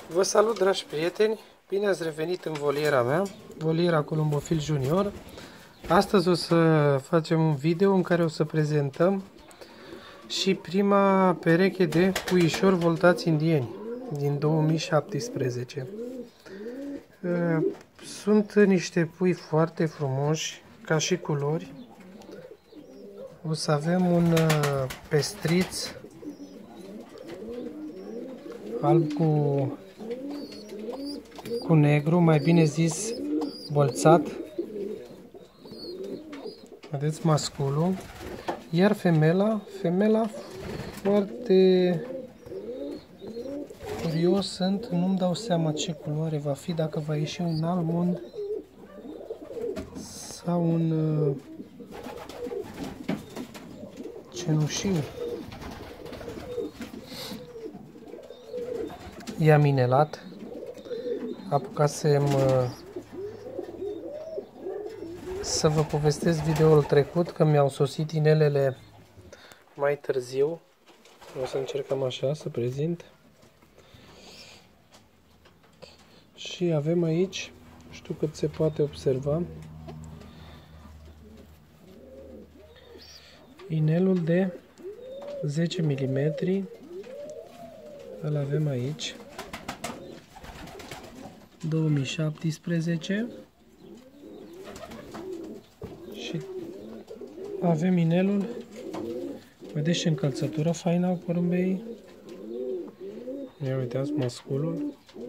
Vă salut, dragi prieteni! Bine ați revenit în voliera mea, voliera Columbofil Junior. Astăzi o să facem un video în care o să prezentăm și prima pereche de puișori voltați indieni din 2017. Sunt niște pui foarte frumoși, ca și culori. O să avem un pestriț alb cu negru, mai bine zis bolțat. Vedeți masculul. Iar femela foarte curios sunt, nu-mi dau seama ce culoare va fi, dacă va ieși un almond sau un cenușiu. I-am inelat. Apucasem să vă povestesc videoul trecut, că mi-au sosit inelele mai târziu. O să încercăm așa să prezint. Și avem aici, nu știu cât se poate observa, inelul de 10 mm. Îl avem aici. 2017. Și avem inelul. Vedeți ce încălțătură faină au porumbei. Ia uitați masculul.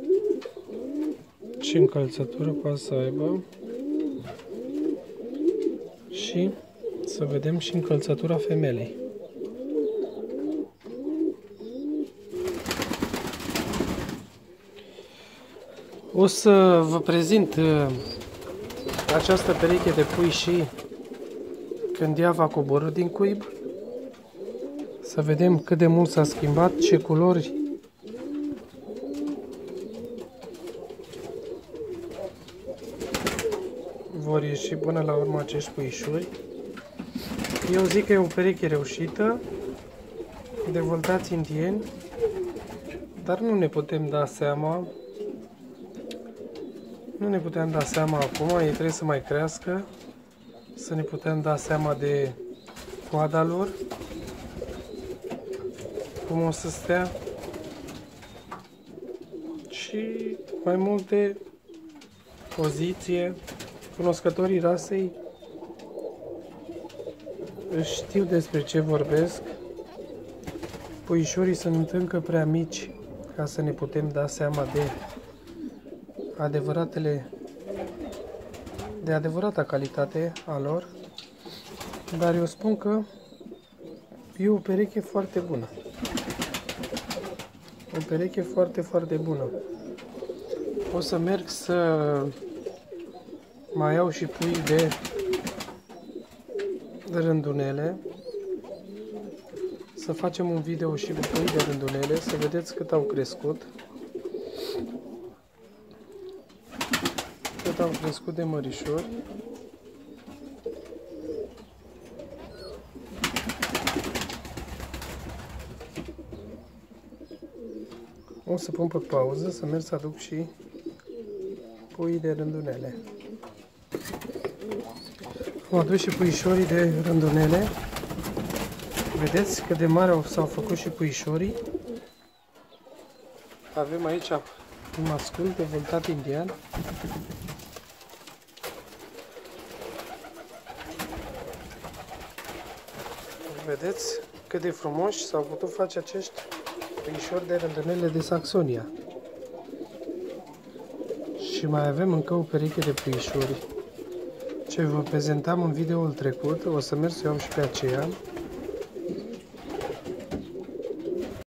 Ce încălțătură poate să aibă. Și să vedem și încălțătura femelei. O să vă prezint această pereche de pui și când ea va coborî din cuib. Să vedem cât de mult s-a schimbat, ce culori vor ieși până la urmă acești puișuri. Eu zic că e o pereche reușită, de voltați indieni, dar nu ne putem da seama. Nu ne putem da seama acum, ei trebuie să mai crească, să ne putem da seama de coada lor, cum o să stea și mai multe poziție. Cunoscătorii rasei știu despre ce vorbesc. Puișorii sunt încă prea mici ca să ne putem da seama de adevărata calitate a lor, dar eu spun că e o pereche foarte bună. O pereche foarte, foarte bună. O să merg să mai iau și pui de rândunele, să facem un video și cu pui de rândunele, să vedeți cât au crescut. Cât au crescut de mărișori. O să pun pe pauză, să merg să aduc și pui de rândunele. Am adus și puișorii de rândunele. Vedeți cât de mari s-au făcut și puișorii. Avem aici un mascul de voltat indian. Vedeți cât de frumoși s-au putut face acești puișori de rândunele de Saxonia. Și mai avem încă o pereche de puișori ce vă prezentam în videoul trecut. O să merg să iau și pe aceea.